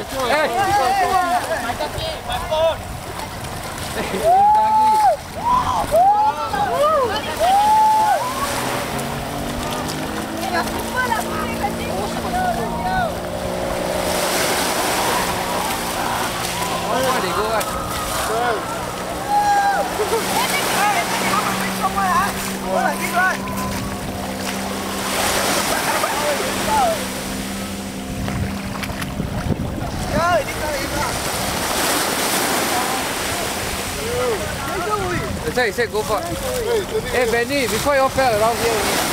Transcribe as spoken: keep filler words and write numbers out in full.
Eh, my kaki, my phone. Oh, they go right. That's why he said go for. Hey Benny, before you all fell around here.